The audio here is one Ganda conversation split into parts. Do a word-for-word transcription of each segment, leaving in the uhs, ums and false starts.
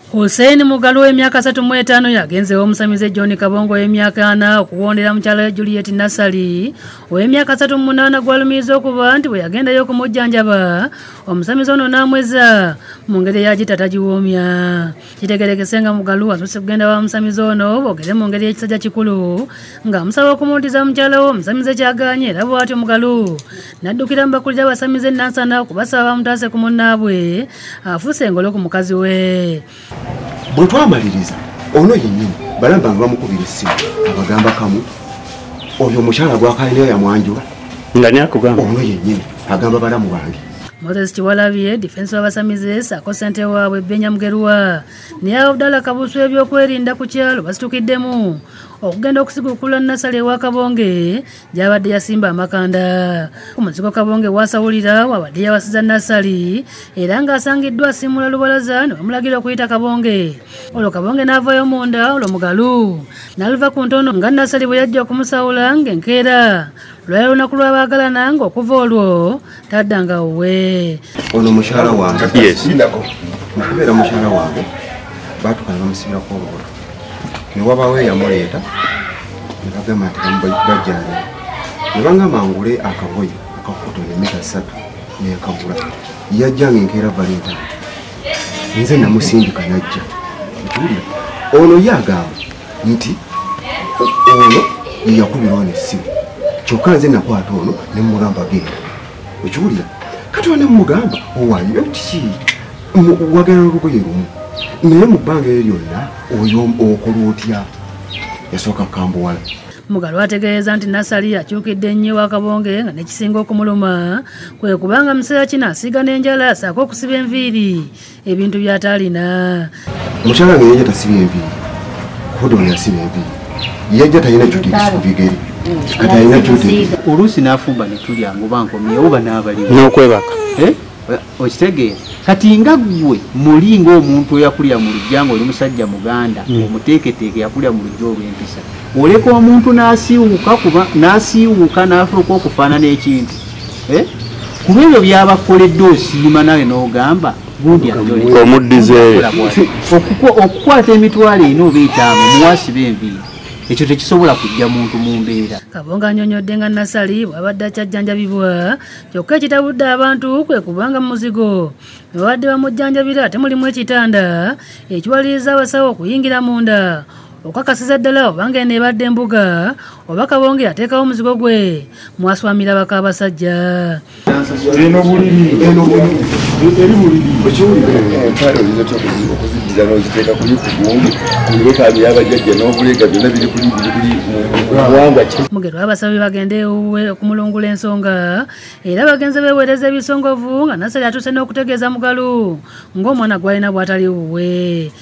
Hussein Mugalu w'emyaka asatu mu etaano yagenzeewo omusamize John Kabongo w'emyaka ana okuwondera mukyala Juliet Nassali ow'emyaka asatu mu munaana gw'alumiriza okuba nti bwe yagendayo okumujjanjaba omusamize ono n'amweza mu ngeri eyagita tagiwoomya. Kitegerekese nga Mugalu asusse kugenda wa musamize ono boogere mu ngeri y'ekisajja kikulu ng'amusaba okumuwuliriza mukyala we omusamize kyagaanye era bw'atyo Mugalu n'addukira mu bakulira abasamize Nansana okubasaba bamutaase ku munnaabwe afuuse engolo ku mukazi we. Bwe twamaliriza ono yennyini balamba nga bamukubira essimu abagamba kamu oyo omukyala gw'akalinayo yamwanjula nga nyakugamba ono yennyini agamba balamu bange. Moses Chiwalabye defense w'abasamize sako ssente waabwe Benya Mugerwa naye Abdallah Kabusu ebyokwerinda ku kyalo basitukiddemu okugenda okusigukula Nassali ewa Kabonge gy'abadde yasimba amakanda. Ku muzigo Kabonge wasawulira wabadde yawasiza Nassali era ng'asangiddwa asimula lubalaza ne bamulagira okuyita Kabonge. Olwo Kabonge n'avaayo munda olwo Mugalu n'aluva ku ntono nga Nassali bwe yajja okumusawula ng'enkeera lwali lunaku lw'abaagalana ng'okuva olwo taddanga wuwe. Ono mukyala wange yes mukubeera mukyala wange baatukana bamusibirako olubuto ne wabaawo eyamuleeta ne bagamba nti bajjanga ne bangamba ngule akagoye akakutone mita ssatu nenkagula yajjanga enkeera valentine nze namusindika najja ekiwulira ono ye agamba nti ono yeyakubirwa n'essimu kyokka nze nakwata ono ne mugamba genda ekiwulira kati wane mugamba owaayo ki wagenda olugoye lumu naye mu bbanga eryo lyonna oyo okola otya yasooka kambuwala. Mugalu ategeeza nti Nassali akyukidde nnyo wa Kabonge nga nekisinga okumuluma kwe kubanga mu kiseera kino asiiga n'enjala asaako okusiba enviiri ebintu by'ataalina. Mukyala nga yajja tasiba enviiri Hodon yasiba enviiri yajja talina kyotiriisi ku bigere kati alina kyotiriisi oluusi n'afumba ne tulya ngoba nkomye oba n'abaliwo n'okwebaka okitegeera kati nga ggwe muli ng'omuntu eyakulira mu lujja nga oli musajja muganda omuteeketeeke yakulira mu lujja olw'empisa oleka omuntu n'asiiwuuka kuba n'asiiwuuka n'afuuka okufaanana ekintu kuba ebyo byabakoledde osiima nawe n'ogamba gundi omuddizeeyo okukwata emitwalo ena oba etaano muwasiba enviiri ekyo tekisobola kujja muntu mu mbeera. Kabonge annyonnyodde nga Nassali bw'abadde akyajjanjabibwa kyokka ekitabudde abantu kwe kubanga mu muzigo ne babadde bamujjanjabira ate mulimu ekitanda ekiwaliriza abasawo okuyingira munda okukakasiza ddala obanga eno ebadde embuga oba Kabonge yateekawo omuzigo gwe mwaswamira baka abasajja. eno buliri eno buliri eri buliri ekiwulira empale oyinza okuzijjira n'oziteeka kuli ku gungu kulibeka byabajjajja n'obulega byonna biri kuli biri muwanga ki. Mugerwa abasabye bagende ewuwe okumulungula ensonga era bagenze beeweereza ebisongovu nga Nassali atuuse n'okutegeeza Mugalu ng'omwana gw'alina bw'atali wuwe.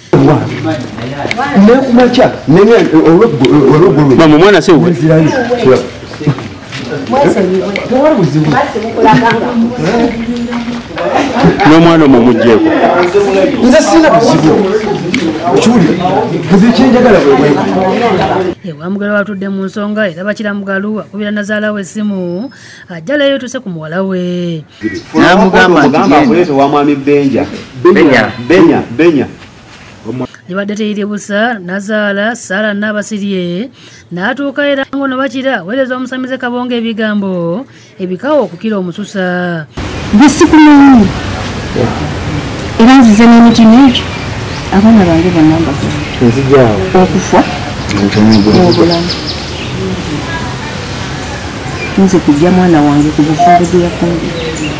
Nekumacha nene olwegulu mama mwana se uwe n'omwana omumugjeeko nze sina buzibu ekiwulira buzibu kyenjagala bwebweka. Ewa Mugalu atudde mu nsonga era bakira Mugalu akubira Nazaala we essimu ajja leeyo tuse ku muwala we n'amugamba nti akuleete wa mwami Benja Benya Benya Benya libadde teyiri busa Nazaala Saala Nabasirye n'atuuka era ngono bakira weereza omusamize Kabonge ebigambo ebikawo okukira omususa. Bisikumanyi era nzize n'emiti n'ekyo abaana bange bonna nzijaawo okufa n'obulamu nze kujja mwana wange ku bufumbo gye yafumbye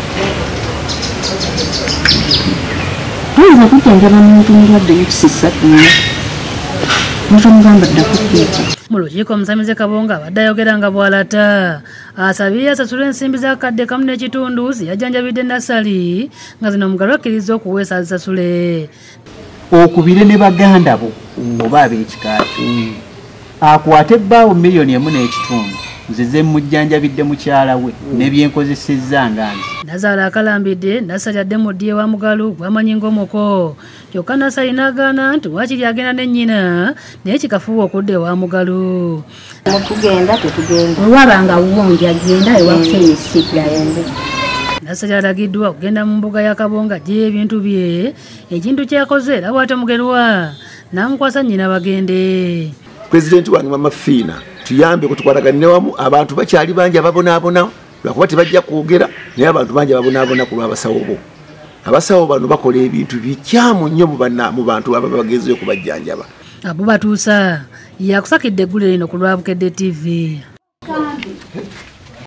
oyinza kujjanjaba muntu mulwadde emikisa ssatu nnya notomugamba ddaku kiiko. Mu lukiiko omusamize Kabonge abadde ayogera nga bw'alata asabye asasule ensimbi z'akadde kamu n'ekitundu ziyajjanjabidde Nassali nga zino Mugalu akkiriza okuweesa azisasule. okubire ne baganda bo oba ab'ekika kyo akwate ebbaawo miliyoni emu n'ekitundu nzize mujjanjabidde mukyala we n'ebyenkozesezza nga nze. Nazaala akalambidde Nassali adde mu ddye wa Mugalu gw'amanyi ng'omuko kyokka Nassali n'agaana nti waakiri agenda ne nnyina naye kikafuuwa okudda ewa Mugalu. Tugenda tetugenda olwabanga wundi agenda ewa Hussein Sipla yange Nassali alagiddwa okugenda mu mbuga ya Kabonga gy'ebintu bye ekintu kyakoze era bw'ate Mugerwa n'amukwasa nnyina bagende. Pulezidenti wange Mama Fiina tuyambe kutwalaganira wamu abantu bakyali bangi ababonaabona lwakuba tebajja kwogera naye abantu bangi ababonaabona ku lw'abasawo bo. Abasawo bano bakola ebintu bikyamu nnyo mu bantu aba bagezeyo kubajjanjaba. Abo batuusa yakusakidde eggulu lino ku Lwabukedde T V.